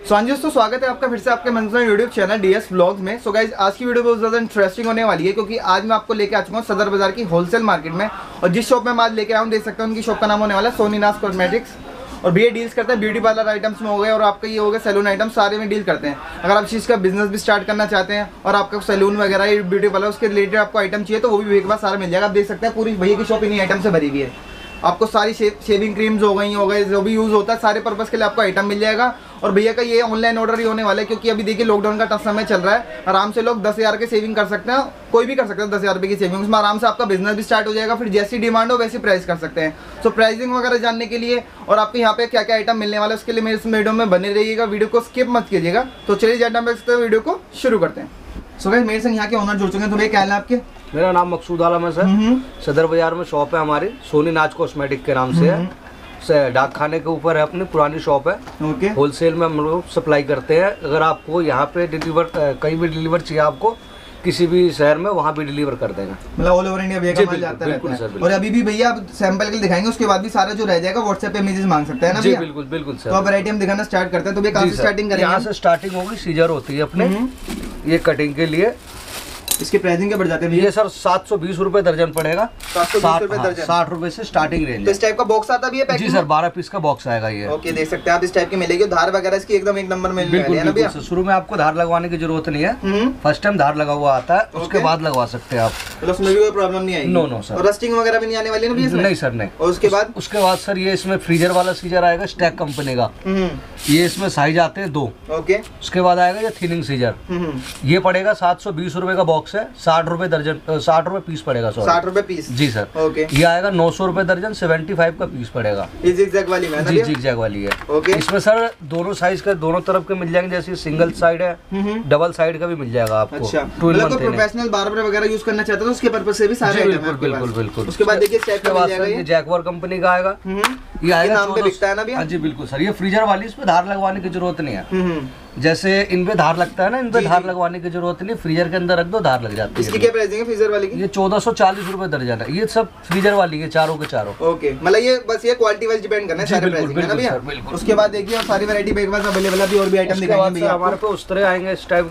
हाँ जी दोस्तों, स्वागत है आपका फिर से आपके मनपसंद यूट्यूब चैनल DS व्लॉग्स में। सो गाइज, आज की वीडियो बहुत ज़्यादा इंटरेस्टिंग होने वाली है क्योंकि आज मैं आपको लेके आ चुका हूँ सदर बाजार की होलसेल मार्केट में। और जिस शॉप में मैं आज लेके आया हूँ, देख सकते हैं उनकी शॉप का नाम होने वाला है सोनीनाज कॉस्मेटिक्स। और भैया डील्स करते हैं ब्यूटी पार्लर आइटम्स में हो गए और आपका ये हो गया सैलून आइटम, सारे में डील करते हैं। अगर आप इस चीज़ का बिजनेस भी स्टार्ट करना चाहते हैं और आपका सैलून वगैरह ब्यूटी पार्लर उसके रिलेटेड आपको आइटम चाहिए तो वो भी भैया के पास सारा मिल जाएगा। आप देख सकते हैं पूरी भैया की शॉप इन्हीं आइटम से भरी हुई है। आपको सारी शेविंग क्रीम्स हो गए जो भी यूज़ होता है सारे पर्पज़ के लिए आपको आइटम मिल जाएगा। और भैया का ये ऑनलाइन ऑर्डर ही होने वाला है क्योंकि अभी देखिए लॉकडाउन का टफ समय चल रहा है। आराम से लोग 10,000 के सेविंग कर सकते हैं, कोई भी कर सकता है 10,000 रुपये की सेविंग, उसमें आराम से आपका बिजनेस भी स्टार्ट हो जाएगा। फिर जैसी डिमांड हो वैसी प्राइस कर सकते हैं। सो प्राइसिंग वगैरह जानने के लिए और आपको यहाँ पे क्या क्या आइटम मिलने वाला है उसके लिए मेरे इस वीडियो में बने रहिएगा, वीडियो को स्किप मत कीजिएगा। तो चलिए ज़्यादा वीडियो को शुरू करते हैं। सो गाइस, मेरे संग यहाँ के ओनर जुड़ चुके हैं, तो भैया क्या है आपके? मेरा नाम मकसूद आलम है सर। सदर बाजार में शॉप है हमारी, सोनीनाज कॉस्मेटिक के नाम से है। डाक खाने के ऊपर है, अपनी पुरानी शॉप है। ओके। होलसेल में हम लोग सप्लाई करते हैं। अगर आपको यहाँ पे डिलीवर कहीं भी डिलीवर चाहिए आपको किसी भी शहर में, वहाँ भी डिलीवर कर देंगे। मतलब ऑल ओवर इंडिया भैया माल जाता है। और अभी भी भैया आप सैंपल के लिए दिखाएंगे, उसके बाद भी सारा जो रह जाएगा व्हाट्सएप पे इमेजेस मांग सकते हैं ना भैया? बिल्कुल बिल्कुल सर। तो अब वैरायटी हम दिखाना स्टार्ट करते हैं। तो भैया कहाँ से स्टार्टिंग करेंगे? यहाँ से स्टार्टिंग होगी, सीजर होती है अपने ये कटिंग के लिए। इसके प्राइसिंग क्या बढ़ जाते हैं? ये सर 720 रुपए दर्जन पड़ेगा। 720 रुपए दर्जन। 60 रुपए से स्टार्टिंग रेंज। तो इस टाइप का बॉक्स आता भी है? जी सर, 12 पीस का बॉक्स आएगा ये। ओके, देख सकते हैं आप इस टाइप की मिलेगी। धार वगैरह इसकी एकदम एक नंबर में मिलेगी ना भैया? शुरू में आपको धार लगवाने की जरूरत नहीं है, फर्स्ट टाइम धार लगा हुआ आता है, उसके बाद लगवा सकते हैं आप। तो उसमें भी कोई प्रॉब्लम नहीं आएगी? No sir. और रस्टिंग वगैरह भी नहीं आने वाली ना भैया? नहीं सर, नहीं। और उसके बाद सर ये इसमें फ्रीजर वाला सीजर आएगा, स्टैक कंपनी का। ये इसमें साइज आते हैं 2। ओके। उसके बाद आएगा ये थिनिंग सीजर, ये पड़ेगा 720 रुपए का बॉक्स है, 60 रुपए दर्जन, 60 रुपए पीस पड़ेगा। 60 रुपए पीस? जी सर। ओके। ये आएगा 900 रुपए दर्जन, 75 का पीस पड़ेगा। ये जिगजैग वाली में? जी जिगजैग वाली है। ओके। इसमें सर दोनों साइज का दोनों तरफ के मिल जाएंगे, जैसे सिंगल साइड है, डबल साइड का भी मिल जाएगा आपको। अच्छा, मतलब प्रोफेशनल बार्बर वगैरह यूज करना चाहते हो तो उसके पर्पस से भी सारे आइटम है? बिल्कुल बिल्कुल। उसके बाद देखिए स्टेप का ये जैकवार कंपनी का आएगा। ये आएगा नाम पे बिकता है ना भैया? जी बिल्कुल सर। ये फ्रीजर वाली, इसमें धार लगवाने की जरूरत नहीं है। जैसे इन पे धार लगता है ना, इन पे धार लगवाने की जरूरत नहीं, फ्रीजर के अंदर रख दो, धार लग जाती है। इसकी क्या प्राइसिंग है फ्रीजर वाली की? ये 1440 रुपए दर्जन है। ये सब फ्रीजर वाली है, चारों के चारों। ओके, मतलब ये बस ये क्वालिटी वाइज डिपेंड करना है सारे प्राइसिंग है ना भैया? उसके बाद देखिए सारी वैरायटी मेरे पास अवेलेबल है और भी आइटम दिखाएंगे भैया हमारे पे। उस तरह आएंगे इस टाइप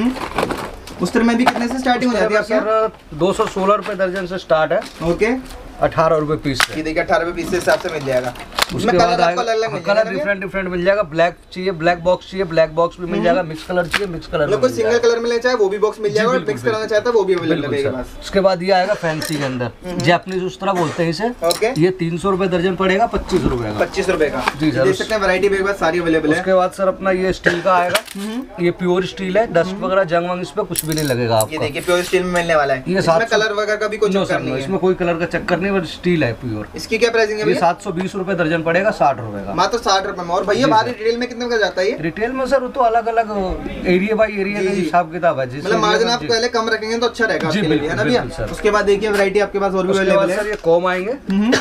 के। उस तरह में भी कितने से स्टार्टिंग हो जाती है आपके? 216 रुपए दर्जन से स्टार्ट है। ओके। 18 रुपए पीस। ये देखिए 18 रुपए पीस के हिसाब से मिल जाएगा। उसमें कलर डिफरेंट मिल जाएगा। ब्लैक चाहिए ब्लैक बॉक्स चाहिए, ब्लैक बॉक्स भी मिल जाएगा। मिक्स कलर चाहिए, मिक्स कलर। मतलब कोई सिंगल कलर मिलना चाहे वो भी बॉक्स मिल जाएगा, और मिक्स कराना चाहता है वो भी अवेलेबल है। उसके बाद ये आएगा फैंसी के अंदर, जैपनीज उस तरह बोलते हैं इसे। ओके। ये 300 रुपए दर्जन पड़ेगा, 25 रुपए का। 25 रुपए का? जी सर। देख सकते हैं वैरायटी मेरे पास सारी अवेलेबल है। उसके बाद सर अपना ये स्टील का आएगा। ये प्योर स्टील है, डस्ट वगैरह जंग वंग इस पे कुछ भी नहीं लगेगा आपको। ये देखिए प्योर स्टील में मिलने वाला है। इसमें कलर वगैरह का भी कोई चक्कर नहीं है? इसमें कोई कलर का चक्कर नहीं, बस स्टील है प्योर। इसकी क्या प्राइसिंग है? 720 रुपए दर्जन पड़ेगा, 60 रुपए का। मात्र 60 रुपए में। और भैया बाहर रिटेल में कितने का जाता है ये? रिटेल में सर तो अलग अलग एरिया बाई एरिया का हिसाब किताब है। मतलब मार्जिन आप पहले कम रखेंगे तो अच्छा रहेगा आपके लिए, है ना भैया? उसके बाद देखिए वैरायटी आपके पास और भी अवेलेबल है। सर ये कॉम आएंगे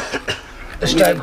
इस टाइप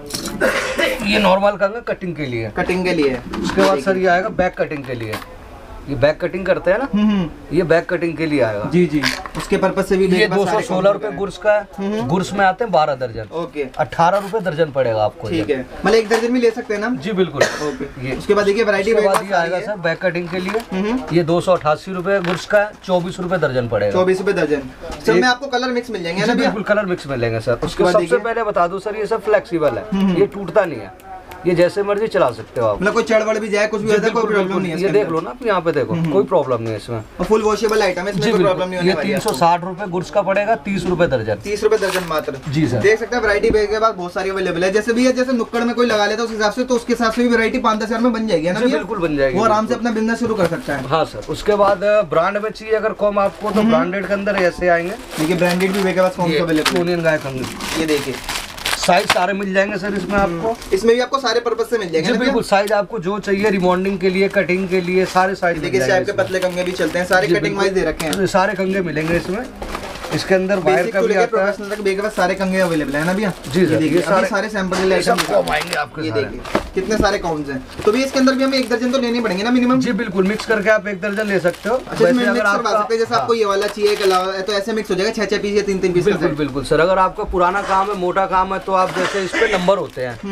के, ये नॉर्मल कंगे कटिंग के लिए। कटिंग के लिए। उसके बाद सर ये आएगा बैक कटिंग के लिए। ये बैक कटिंग करते हैं ना, ये बैक कटिंग के लिए आएगा। जी जी। उसके पर्पस से भी ये 216 रुपए गुर्स का है। गुर्स में आते हैं 12 दर्जन। ओके। 18 रुपए दर्जन पड़ेगा आपको। ठीक है, मतलब एक दर्जन भी ले सकते हैं ना? जी बिल्कुल। ओके। ये उसके बाद देखिए वैरायटी आएगा सर बैक कटिंग के लिए। ये 288 रुपए गुर्स का है, 24 रुपए दर्जन पड़ेगा। 24 रुपए दर्जन। सब में आपको कलर मिक्स मिल जाएंगे ना? बिल्कुल कलर मिक्स मिलेंगे सर। उसके सबसे पहले बता दूं सर, ये सब फ्लेक्सिबल है, ये टूटता नहीं है, ये जैसे मर्जी चला सकते हो आप। मतलब कोई चढ़ भी जाए कुछ भी होता है कोई प्रॉब्लम नहीं है? ये देख लो ना आप यहाँ पे देखो, कोई प्रॉब्लम नहीं है इसमें। फुल वॉशेबल आइटम है, इसमें कोई प्रॉब्लम नहीं होने वाली है। 360 रुपए गुड्स का पड़ेगा, 30 रुपए दर्जन। 30 रुपए दर्जन मात्र? जी सर। देख सकते हैं वैरायटी के बाद बहुत सारी अवेलेबल है। जैसे भी है, जैसे नुक्कड़ में कोई लगा लेता है उस हिसाब से, तो उसके हिसाब से भी वैरायटी 5-10 हजार में बन जाएगी ना? बिल्कुल बन जाएगी, वो आराम से अपना बिजनेस शुरू कर सकता है। हाँ सर। उसके बाद ब्रांड में चाहिए अगर कॉम आपको, तो ब्रांडेड के अंदर ऐसे आएंगे। देखिए ब्रांडेड भी मेरे पास कौन सा अवेलेबल? सोनियन गाय कंगे। ये देखिए साइज सारे मिल जाएंगे सर इसमें आपको। इसमें भी आपको सारे पर्पस से मिल जाएंगे? बिल्कुल, साइज आपको जो चाहिए, रिबॉन्डिंग के लिए, कटिंग के लिए, सारे साइज। देखिए इस टाइप के पतले कंगे भी चलते हैं, सारे कटिंग वाइज दे रखे हैं। सारे कंगे मिलेंगे इसमें। इसके अंदर वायर का भी आता है, प्रोफेशनल तक बेके पास सारे कंगे अवेलेबल है ना भैया? जी सर। ये सारे सैंपल आइटम आएंगे आपके। ये देखिए कितने सारे काउंट्स हैं। तो भी इसके अंदर भी हमें एक दर्जन तो लेने पड़ेंगे ना मिनिमम? जी बिल्कुल, मिक्स करके आप एक दर्जन ले सकते हो। अच्छा, इसमें मिक्स करवा सकते हैं, जैसे आपको ये वाला चाहिए तो ऐसे मिक्स हो जाएगा 6-6 पीस या 3-3 पीस? बिल्कुल बिल्कुल सर। अगर आपका पुराना काम है, मोटा काम है, तो आप जैसे इस पे नंबर होते हैं,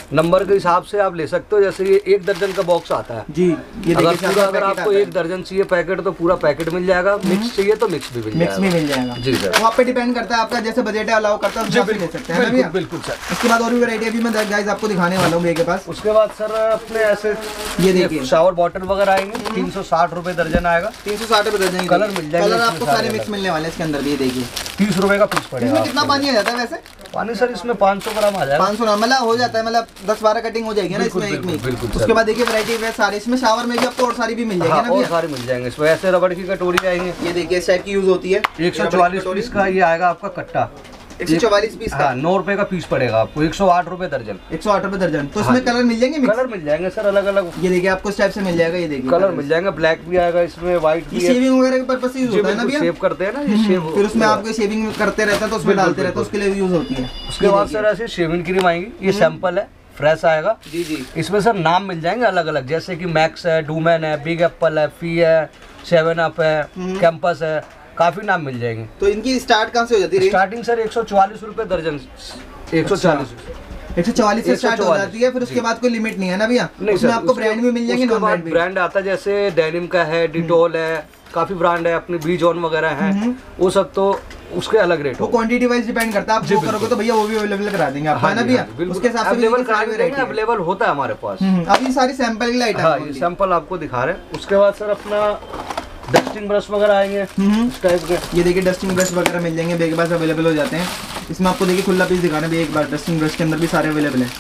नंबर के हिसाब से आप ले सकते हो, जैसे ये 1 दर्जन का बॉक्स आता है जी। ये अगर आपको 1 दर्जन चाहिए पैकेट तो पूरा पैकेट मिल जाएगा, मिक्स चाहिए तो मिक्स भी मिल जाएगा। जी सर, वो आप पे डिपेंड करता है, आपका जैसे बजट अलाउ करता है उसमें ले सकते हैं भैया। बिल्कुल सर। उसके बाद और भी वैरायटी अभी मैं गाइस आपको दिखाने वाला हूँ भैया के पास। उसके बाद सर अपने ऐसे ये देखिए शावर बॉटल वगैरह आएंगे, 360 रुपए दर्जन आएगा। 360 रुपए दर्जन। कलर मिल जाएगा, कलर आपको सारे मिक्स मिलने वाले हैं इसके अंदर भी। ये देखिए 30 रुपए का पीस पड़ेगा। कितना पानी आ जाता है वैसे? पानी सर इसमें 500 ग्राम आ जाएगा। 500 ग्राम मतलब हो जाता है, मतलब 10-12 कटिंग हो जाएगी ना इसमें एक में। उसके बाद देखिए वैरायटी है सारी, इसमें शावर में भी आपको और सारी भी मिल जाएगी ना और सारी मिल जाएंगे इसमें। ऐसे रबड़ की कटोरी आएंगे, ये देखिए इस टाइप की यूज होती है। 144 पीस का ये आएगा आपका कट्टा, 144 पीस का। 9 रुपए का पीस पड़ेगा आपको, 108 रुपए दर्जन। 108 रुपए दर्जन। तो इसमें कलर मिल जाएंगे? कलर मिल जाएंगे सर अलग अलग। ये देखिए आपको इस टाइप से मिल जाएगा। ये देखिए कलर मिल जाएंगे, ब्लैक भी आएगा इसमें, व्हाइट भी है। शेविंग वगैरह के पर्पस से यूज होता है ना भैया? शेव करते हैं ना ये शेव, फिर उसमें आपको शेविंग करते रहता है तो उसमें डालते रहते हैं, उसके लिए यूज होती है। उसके बाद सर ऐसे शेविंग क्रीम आएंगी, ये सैंपल है, फ्रेश आएगा। जी जी। इसमें सर नाम मिल जाएंगे अलग अलग, जैसे कि मैक्स है, डूमैन है, बिग एप्पल है, फी है, 7 अप है, कैंपस है, काफी नाम मिल जाएंगे। तो इनकी स्टार्ट कहाँ से हो जाती है? स्टार्टिंग सर 144 रुपए दर्जन। 140 से स्टार्ट हो जाती है। फिर उसके बाद कोई लिमिट नहीं है ना भैया? उसमें आपको ब्रांड भी मिल जाएंगे, नॉन ब्रांड भी। ब्रांड आता है जैसे डेनिम का है, डिटोल है, काफी ब्रांड है, अपनी बी जॉन वगैरह है, वो सब तो उसके अलग रेट। वो क्वांटिटी वाइज डिपेंड करता है, आप वो करोगे तो भैया वो भी अवेलेबल करा देंगे आपको, है ना भैया? उसके हिसाब से अवेलेबल होता है हमारे पास। अभी सारी सैंपल की लाइट है, सैंपल आपको दिखा रहे हैं। उसके बाद सर अपना डस्टिंग ब्रश वगैरह आएंगे इस टाइप के। ये देखिए डस्टिंग ब्रश वगैरह मिल जाएंगे, बेग पास अवेलेबल हो जाते हैं। इसमें आपको देखिए खुला पीस दिखाना भी एक बार, डस्टिंग ब्रश के अंदर भी सारे अवेलेबल है।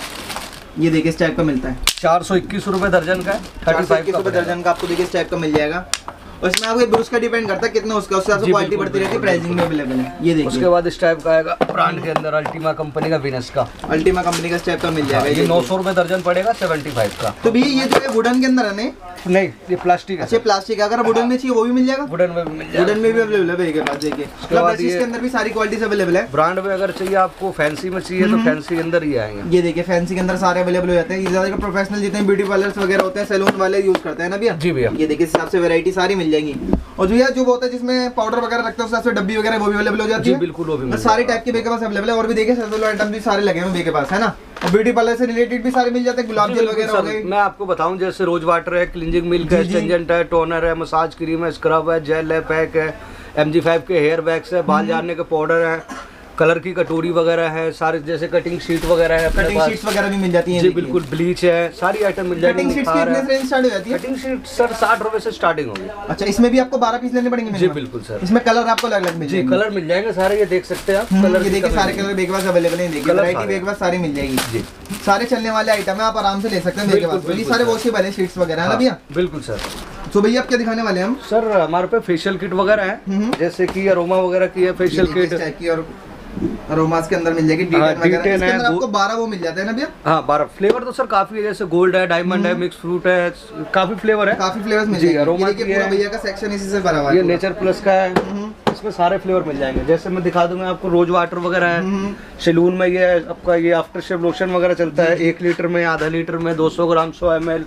ये देखिए इस टाइप का मिलता है, 421 रुपए दर्जन का है, 35 रुपए दर्जन का आपको देखिए इस टाइप का मिल जाएगा। और इसमें आपको ब्रश का डिपेंड करता है कितना उसका, उससे क्वालिटी बढ़ती रहती है, प्राइसिंग में अवेलेबल है। ये देखिए उसके बाद इस टाइप का आएगा ब्रांड के अंदर, अल्टीमा कंपनी का विनस का। अल्टीमा कंपनी का इस टाइप का मिल जाएगा। ये 900 रुपए दर्जन पड़ेगा, 75 का। तो भैया ये जो है वुडन के अंदर है? नहीं ये प्लास्टिक है। अच्छा प्लास्टिक है, अगर वुडन में चाहिए वो भी मिल जाएगा? वुडन में भी मिल जाएगा, वुडन में भी अवेलेबल है के पास। देखिए इसके अंदर भी सारी क्वालिटीज अवेलेबल है। ब्रांड में अगर चाहिए आपको, फैंसी में चाहिए तो फैंसी के अंदर ही आएंगे। ये देखिए फैंसी के अंदर सारे अवेलेबल हो जाते हैं। ये ज्यादा प्रोफेशनल जितने ब्यूटी पार्लर्स वगैरह होते हैं, सैलून वाले यूज करते हैं ना भैया? जी भैया। ये देखिए इस हिसाब से वैरायटी सारी मिल जाएगी। और भैया जो होता है जिसमें पाउडर वगैरह रखते हैं उस हिसाब से डब्बी वगैरह वो भी अवेलेबल हो जाती है? बिल्कुल वो भी सारी टाइप के बेके पास अवेलेबल है। और भी देखिए सैलून आइटम भी सारे लगे हुए बेके पास, है ना? और ब्यूटी पार्लर से रिलेटेड भी सारे मिल जाते हैं, गुलाब जल वगैरह हो गए। मैं आपको बताऊं जैसे रोज वाटर है, क्लींजिंग मिल्क है, स्टेंजेंट है, टोनर है, मसाज क्रीम है, स्क्रब है, जेल है, पैक है, MG5 के हेयर वैक्स है, बाल झाड़ने के पाउडर है, कलर की कटोरी वगैरह है, सारे जैसे कटिंग शीट वगैरह है, कटिंग शीट्स वगैरह भी मिल जाती हैं। जी बिल्कुल, ब्लीच है, सारी आइटम मिल जाएगी। कटिंग शीट्स कितने से स्टार्ट हो जाती है? कटिंग शीट सर 60 रुपए से स्टार्टिंग होगी। अच्छा इसमें भी आपको 12 पीस लेने पड़ेंगे? जी बिल्कुल सर। इसमें कलर आपको अलग अलग मिल जाएंगे? कलर मिल जाएंगे सारे, ये देख सकते हैं आप। कलर ये देखिए सारे कलर बेके पास अवेलेबल है। देखिए वैरायटी बेके पास सारी मिल जाएगी जी। सारे चलने वाले आइटम है, आप आराम से ले सकते हैं बेके पास। ये सारे वॉशेबल है शीट्स वगैरह, है ना भैया? बिल्कुल सर। तो भैया आप क्या दिखाने वाले हैं हम? सर हमारे पे फेशियल किट वगैरह है, जैसे कि अरोमा वगैरह की है फेशियल किट, और अरोमास के अंदर मिल जाएगी। D10 वगैरह आपको 12 वो मिल जाते हैं ना भैया? हाँ 12 फ्लेवर तो सर काफी है, जैसे गोल्ड है, डायमंड है, मिक्स फ्रूट है, काफी फ्लेवर है, काफी फ्लेवर्स मिल जाएंगे। अरोमा की पूरा भैया का सेक्शन इसी से भरा हुआ है। ये नेचर प्लस का है, इसमें सारे फ्लेवर मिल जाएंगे। जैसे मैं दिखा दूंगा आपको, रोज वाटर वगैरह है, सैलून में ये आपका ये आफ्टर शेव लोशन वगैरह चलता है, 1 लीटर में, आधा लीटर में, 200 ग्राम, 100 ml,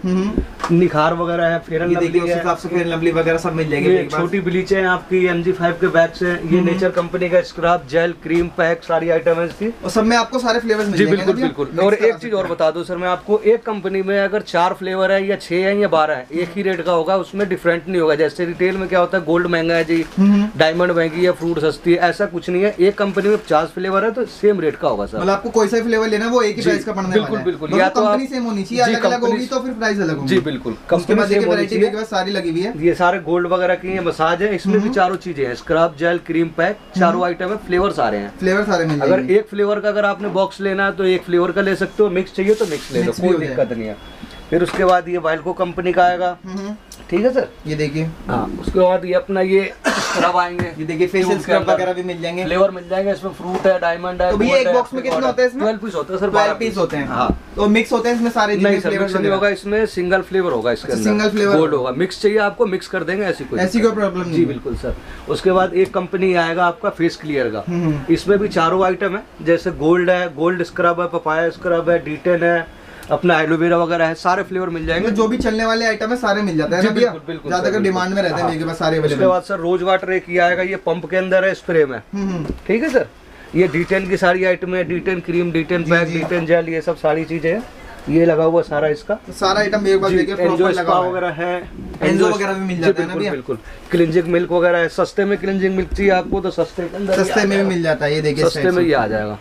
निखार वगैरह है, फेयर एंड लवली वगैरह सब मिल जाएगी। छोटी ब्लीच है आपकी, MG5 के बैग्स है, ये नेचर कंपनी का स्क्रब, जेल, क्रीम, पैक, सारी आइटम है इसकी। और सब में आपको सारे फ्लेवर्स मिल जाएंगे। बिल्कुल बिल्कुल। और एक चीज और बता दूं सर मैं आपको, एक कंपनी में अगर 4 फ्लेवर है या 6 है या 12 है, एक ही रेट का होगा, उसमें डिफरेंट नहीं होगा। जैसे रिटेल में क्या होता है, गोल्ड महंगा है जी, डायमंड महंगी है, फ्रूट सस्ती है, ऐसा कुछ नहीं है। एक कंपनी में 50 फ्लेवर है तो सेम रेट का होगा सर। मतलब आपको कोई सा फ्लेवर लेना वो एक ही प्राइस का पड़ने वाला है। बिल्कुल बिल्कुल। या तो कंपनी सेम होनी चाहिए, अलग अलग होगी तो फिर प्राइस अलग होगी। जी बिल्कुल। कंपनी में वैरायटी के बाद सारी लगी हुई है। ये सारे गोल्ड वगैरह की है, मसाज है, इसमें भी चारों चीजें हैं, स्क्रब, जेल, क्रीम, पैक, चारों आइटम है, फ्लेवर सारे हैं। फ्लेवर सारे मिल अगर एक फ्लेवर का अगर आपने बॉक्स लेना है तो एक फ्लेवर का ले सकते हो, मिक्स चाहिए तो मिक्स ले लो, कोई दिक्कत नहीं है। फिर उसके बाद ये वाइल्को कंपनी का आएगा, ठीक है सर। ये देखिए हाँ, उसके बाद ये अपना ये स्क्रब आएंगे, ये देखिए फेशियल स्क्रब वगैरह भी मिल जाएंगे, फ्लेवर मिल जाएंगे। इसमें फ्रूट है, डायमंड है। तो भैया एक बॉक्स में कितने होते हैं इसमें? 12 पीस होते हैं सर। 12 पीस होते हैं। हाँ तो मिक्स होते हैं इसमें सारे? नहीं सर मिक्स नहीं होगा, इसमें सिंगल फ्लेवर होगा इसके अंदर, सिंगल फ्लेवर गोल्ड होगा। मिक्स चाहिए आपको मिक्स कर देंगे, ऐसी कोई प्रॉब्लम नहीं। जी बिल्कुल सर। उसके बाद एक कंपनी आएगा आपका फेस क्लियर का, इसमें भी चारों आइटम है, जैसे गोल्ड है, गोल्ड स्क्रब है, पपाया स्क्रब है, D10 है, अपना एलोवेरा वगैरह है, सारे फ्लेवर मिल जाएंगे। जो भी चलने वाले आइटम है सारे मिल जाते हैं ना भैया? बिल्कुल ज्यादा डिमांड में रहते हैं मेरे पास सारे। उसके बाद सर रोज वाटर एक ही आएगा, ये पंप के अंदर है, स्प्रे में, ठीक है सर। ये D10 की सारी आइटम है, D10 cream, D10 pack, D10 jail, ये सब सारी चीजें हैं। ये लगा हुआ सारा इसका तो सारा आइटम एक बार देखिए एंजो स्पा वगैरह है, एंजो वगैरह भी मिल जाता है ना भैया। बिल्कुल क्लिंजिंग मिल्क वगैरह है। सस्ते में क्लिंजिंग मिल्क चाहिए आपको तो सस्ते के अंदर सस्ते में भी मिल जाता है। ये देखिए सस्ते में ये आ जाएगा।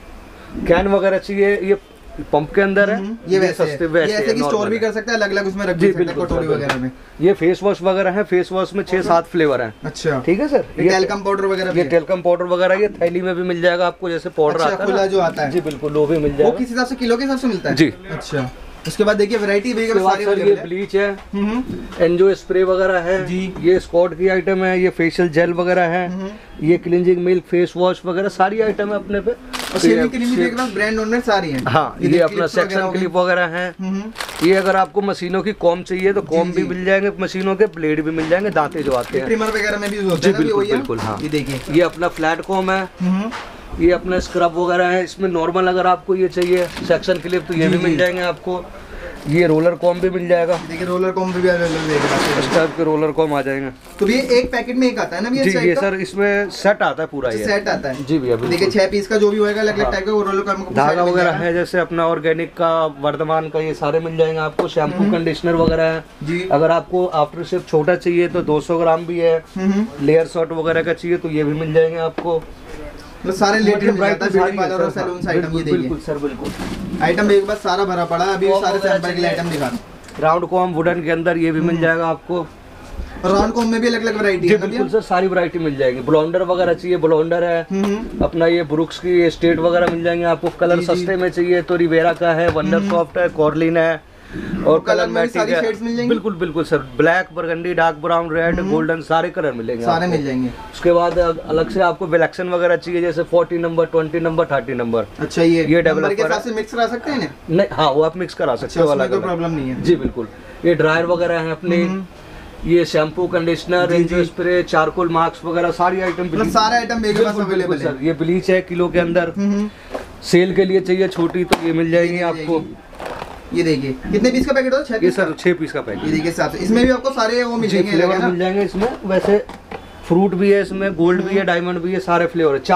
कैन वगैरह चाहिए, ये पंप के अंदर है। ये वैसे सस्ते ये ऐसे कि स्टोर भी कर सकते हैं, अलग अलग उसमें रख सकते हैं कटोरी वगैरह में। ये फेस वॉश वगैरह है, फेस वॉश में 6-7 फ्लेवर है। अच्छा ठीक है सर। ये टेल्कम पाउडर वगैरह, ये टेल्कम पाउडर वगैरह ये थैली में भी मिल जाएगा आपको, जैसे पाउडर आता है खुला जो आता है। जी बिल्कुल, वो भी मिल जाएगा। वो किस हिसाब से, किलो के हिसाब से मिलता है जी। अच्छा, उसके बाद देखिए वैरायटी भी सारी ये ब्लीच है, एंजो स्प्रे वगैरह है जी। ये स्कॉट की आइटम है, ये फेशियल जेल वगैरह है, ये क्लिंजिंग मिल्क, फेस वॉश वगैरह सारी आइटम है अपने पे। ब्रांड ओनर सारी हैं। हाँ, ये अपना सेक्शन क्लिप वगैरह है। ये अगर आपको मशीनों की कॉम चाहिए तो कॉम भी मिल जाएंगे, मशीनों के ब्लेड भी मिल जाएंगे, दांते जो आते हैं ट्रिमर वगैरह में भी होते हैं। बिल्कुल बिल्कुल। हाँ, ये देखिए ये अपना फ्लैट कॉम है, ये अपना स्क्रब वगैरह है। इसमें नॉर्मल अगर आपको ये चाहिए सेक्शन क्लिप तो ये भी मिल जाएंगे आपको। ये रोलर कॉम भी मिल जाएगा। देखिए रोलर कॉम भी अवेलेबल है, इस टाइप के रोलर कॉम आ जाएंगे। तो ये एक पैकेट में एक आता है ना भैया? जी ये सर इसमें सेट आता है पूरा, ये सेट आता है जी भैया। देखिए 6 पीस का जो भी होगा अलग अलग टाइप का रोलर कॉम धागा वगैरह है, जैसे अपना ऑर्गेनिक का, वर्धमान का, ये सारे मिल जाएंगे आपको। शैम्पू कंडीशनर वगैरह है जी। अगर आपको आफ्टर शेव छोटा चाहिए तो 200 ग्राम भी है। लेयर शॉट वगैरह का चाहिए तो ये भी मिल जाएंगे आपको। तो सारे लेटेस्ट ब्यूटी पार्लर और सैलून आइटम ये देखिए। बिल्कुल सर बिल्कुल। आइटम एक बार सारा भरा पड़ा है। अभी सारे सैंपल के लिए आइटम दिखा दूं। राउंड कॉम वुडन के अंदर ये भी मिल जाएगा आपको। और राउंड कॉम में भी अलग अलग वैरायटी है। बिल्कुल सर, सारी वैरायटी मिल जाएगी। ब्लोंडर वगैरह चाहिए, ब्लोंडर है। अपना ये ब्रुक्स की स्टेट वगैरह मिल जाएंगे आपको। कलर सस्ते में चाहिए तो रिवेरा का है, वंडर सॉफ्ट है, कॉर्लिन है और कलर मैटिक है। बिल्कुल बिल्कुल sir, black, burgundy, dark brown, red, golden सारे कलर मिलेंगे, सारे मिल जाएंगे। उसके बाद अलग से आपको विलैक्सन वगैरह चाहिए, जैसे 40 नंबर, 20 नंबर, 30 नंबर। अच्छा, ये डेवलपर के हिसाब से मिक्स करा सकते हैं नहीं? हाँ, वो आप मिक्स करा सकते हो, कोई प्रॉब्लम नहीं है। जी बिल्कुल। ये ड्रायर वगैरह है अपने, ये शैम्पू, कंडीशनर, एंजो स्प्रे, चारकोल मार्क्स वगैरह सारी आइटम, सारे आइटम मेरे पास अवेलेबल है। ये ब्लीच है किलो के अंदर, सेल के लिए चाहिए छोटी तो ये मिल जाएगी आपको। ये देखिए कितने पीस का पैकेट होता है? 6 सर 6 पीस का पैकेट। ये देखिए साथ इसमें भी आपको सारे वो मिल जाएंगे, फ्लेवर मिल जाएंगे इसमें। वैसे फ्रूट भी है इसमें, गोल्ड भी है, डायमंड भी है, सारे फ्लेवर है।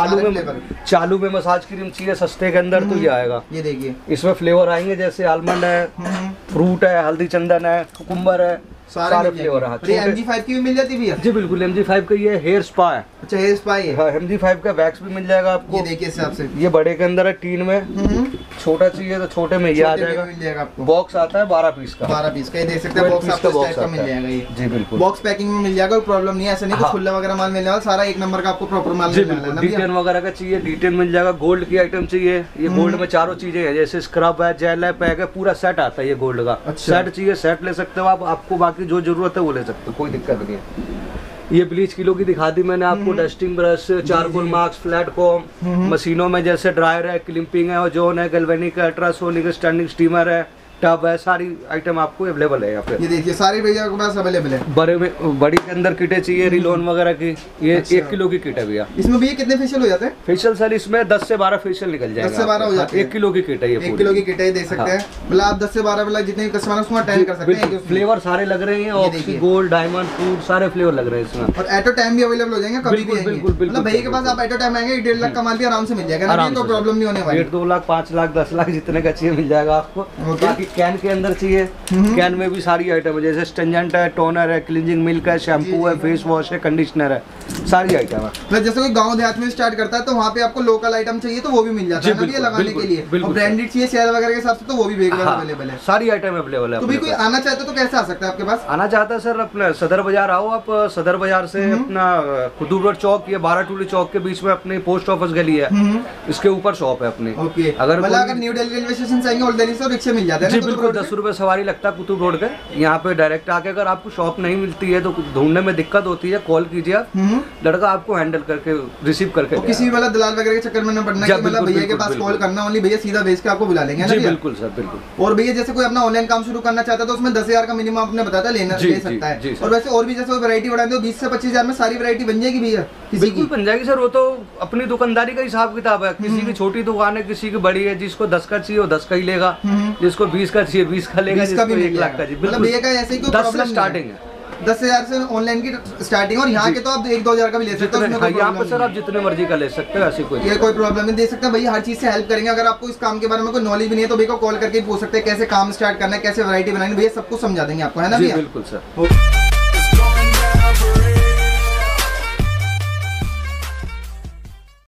चालू में मसाज क्रीम चाहिए सस्ते के अंदर तो ये आएगा। ये देखिए इसमें फ्लेवर आएंगे, जैसे आलमंड है, फ्रूट है, हल्दी चंदन है, कुकुम्बर है, सारे फ्लेवर है। MG5 की भी मिल जाती है? जी बिल्कुल, MG5 का ये हेयर स्पा है। अच्छा, हेयर स्पा है। हाँ, MG5 का वैक्स भी मिल जाएगा आपको। ये देखिए हिसाब से ये बड़े के अंदर है, टीन में। छोटा चाहिए तो छोटे में ये आ जाएगा। मिल जाएगा आपको। बॉक्स आता है 12 पीस का। 12 पीस का ये देख सकते हैं। बॉक्स आपको इस टाइप का मिल जाएगा ये। जी बिल्कुल, बॉक्स पैकिंग में मिल जाएगा, कोई प्रॉब्लम नहीं है। ऐसा नहीं कुछ खुला वगैरह माल मिलने वाला, सारा एक नंबर का आपको प्रॉपर माल मिलने वाला है। D10 वगैरह का चाहिए, D10 मिल जाएगा। गोल्ड की आइटम चाहिए, ये गोल्ड में चारों चीजें हैं, जैसे स्क्रब है, जेल है, पैक है, पूरा सेट आता है ये गोल्ड का। सेट चाहिए सेट ले सकते हो आप, आपको बाकी जो जरूरत है वो ले सकते हो, कोई दिक्कत नहीं है। ये ब्लीच किलो की दिखा दी मैंने आपको। Dusting brush, charcoal masks, flat comb, मशीनों में जैसे ड्रायर है, क्लिपिंग है, ओजोन है, गैल्वेनिक है, अल्ट्रासोनिक स्टैंडिंग स्टीमर है, टब है, सारी आइटम आपको अवेलेबल है यहाँ पे। ये देखिए सारी भैया के पास अवेलेबल है। बड़े में बड़ी के अंदर किटें चाहिए, रिलोन वगैरह की, ये 1 किलो की किट है भैया। इसमें भैया कितने फेशियल हो जाते हैं? फेशियल सर इसमें 10 से 12 फेशियल निकल जाएंगे। 10 से 12 हो जाते हैं। 1 किलो की किट है ये। 1 किलो की किट है, देख सकते हैं। मतलब आप 10 से 12 मतलब जितने कस्टमर उसमें अटेंड कर सकते हैं। फ्लेवर सारे लग रहे हैं, ऑक्सी, गोल्ड, डायमंड, फ्रूट, सारे फ्लेवर लग रहे हैं इसमें। और एट अ टाइम भी अवेलेबल हो जाएंगे, कभी भी आएंगे। मतलब भैया के पास आप एट अ टाइम आएंगे 1.5 लाख का माल भी आराम से मिल जाएगा, कोई प्रॉब्लम नहीं होने वाली। 1.5 लाख, 5 लाख, 10 लाख जितने का चाहिए मिल जाएगा आपको। बाकी कैन के अंदर चाहिए, कैन में भी सारी आइटम है, जैसे स्टेंजेंट है, टोनर है, क्लींजिंग मिल्क है, शैम्पू है, फेस वॉश है, कंडीशनर है, सारी आइटम है। मतलब जैसे कोई गांव देहात में स्टार्ट करता है तो वहाँ पे आपको लोकल आइटम चाहिए तो वो भी मिल जाता है ना लगाने के लिए। और ब्रांडेड चाहिए शेयर वगैरह के हिसाब से तो वो भी अवेलेबल है, सारी आइटम अवेलेबल है। तो भी कोई आना चाहता है तो कैसे आ सकता है आपके पास? आना चाहता है सर अपना सदर बाजार आओ आप। सदर बाजार से अपना कुतुब रोड चौक या 12 टूली चौक के बीच में अपनी पोस्ट ऑफिस गली है, इसके ऊपर शॉप है अपनी। ओके, अगर न्यू दिल्ली रेलवे स्टेशन से आएंगे ओल्ड दिल्ली से रिक्शा मिल जाता है। बिल्कुल, 10 रुपए सवारी लगता है कुतुब रोड के। यहाँ पे डायरेक्ट आके अगर आपको शॉप नहीं मिलती है तो ढूंढने में दिक्कत होती है, कॉल कीजिए आप, लड़का आपको हैंडल करके रिसीव करके। तो किसी भी वाला दलाल वगैरह के चक्कर में न पड़ना कि मतलब भैया के पास कॉल करना, ओनली भैया सीधा भेज के आपको बुला लेंगे ना। बिल्कुल सर, बिल्कुल। और भैया जैसे कोई अपना ऑनलाइन काम शुरू करना चाहता है तो उसमें 10,000 का मिनिमम आपने बताया ले सकता है। और वैसे और भी जैसे वैरायटी बढ़ा दो 20 से 25,000 में सारी वैरायटी बन जाएगी भैया? बिल्कुल बन जाएगी सर, वो तो अपनी दुकानदारी का हिसाब किताब है। किसी की छोटी दुकान है, किसी की बड़ी है, जिसको 10 का चाहिए वो 10 का ही लेगा, जिसको 20 का चाहिए 20 का लेगा, जिसको 1 लाख का चाहिए। मतलब भैया का ऐसे ही कोई 10 से स्टार्टिंग है। 10,000 से ऑनलाइन की स्टार्टिंग, और यहाँ के तो आप 1-2 हज़ार का भी ले सकते हो। यहाँ पे सर आप जितने मर्जी का ले सकते हो, ऐसी ये कोई प्रॉब्लम नहीं, दे सकते हैं भैया, हर चीज से हेल्प करेंगे। अगर आपको इस काम के बारे में कोई नॉलेज भी नहीं है तो भैया को कॉल करके पूछ सकते हैं कैसे काम स्टार्ट करना है, कैसे वैरायटी बनानी है, भैया सब कुछ समझा देंगे आपको, है ना भैया? बिल्कुल सर।